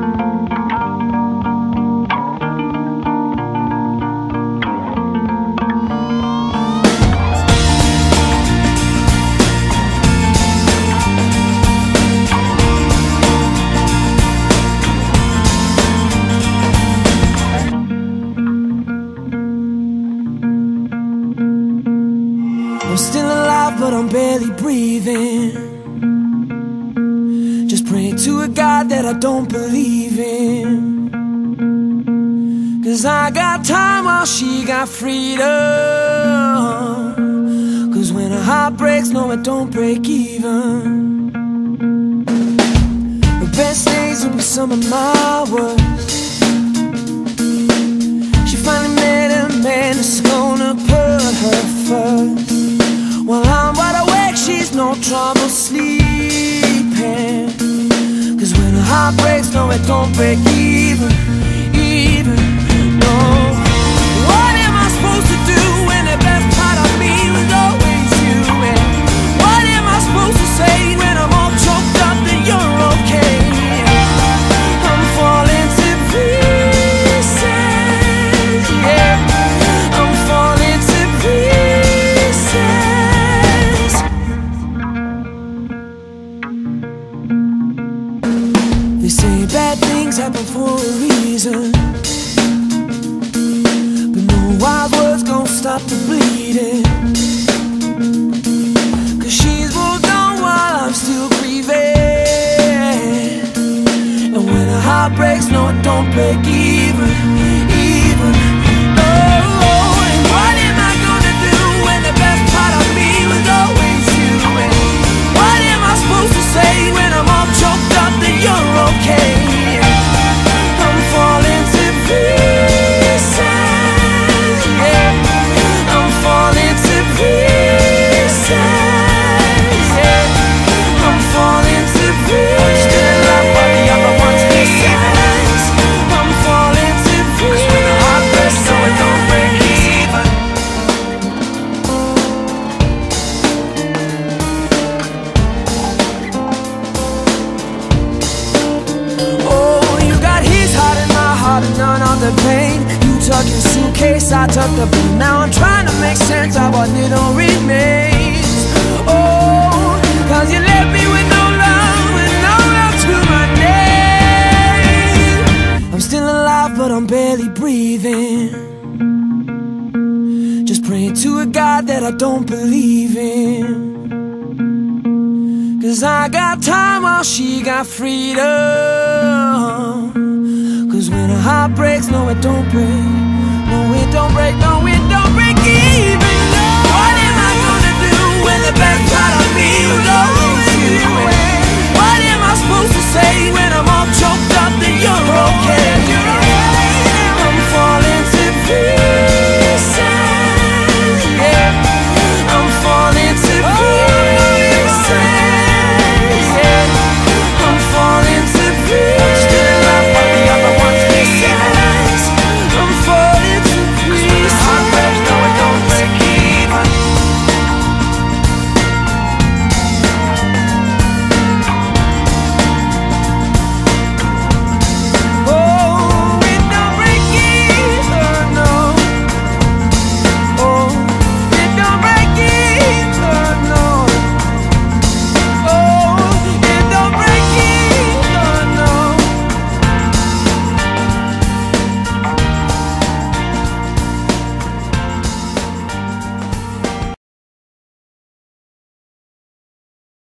I'm still alive, but I'm barely breathing. Just praying to a God that I don't believe in. 'Cause I got time while she got freedom. 'Cause when a heart breaks, no, it don't break even. The best days will be some of my worst. She finally met a man that's gonna put her first. While I'm wide awake, she's no trouble sleeping. 'Cause when a heart breaks, no, it don't break even, no. What am I supposed to do when the best part of me was always you? And what am I supposed to say when I'm all choked up that you're okay? I'm falling to pieces, yeah. I'm falling to pieces. They say bad things happen for a reason, but no wild words gon' stop the bleeding. 'Cause she's moved on while I'm still grieving. And when a heart breaks, no, it don't break even, no. And what am I gonna do when the best part of me was always you? And what am I supposed to say when I'm all choked up that you're okay? I'm falling to pieces, yeah. I'm falling to pieces, yeah. I'm falling to pieces. Still alive while the other one's missing. I'm falling to pieces. 'Cause when the heart breaks, no, it don't break even. Oh, you got his heart and my heart and none of the pain. You took your suitcase, I took the blame. Now I'm trying to make sense of what little remains. Oh, 'cause you left me with no love and no love to my name. I'm still alive, but I'm barely breathing. Just praying to a God that I don't believe in. 'Cause I got time while she got freedom. 'Cause when a heart breaks, no, it don't break. No, it don't break, no, it don't break even.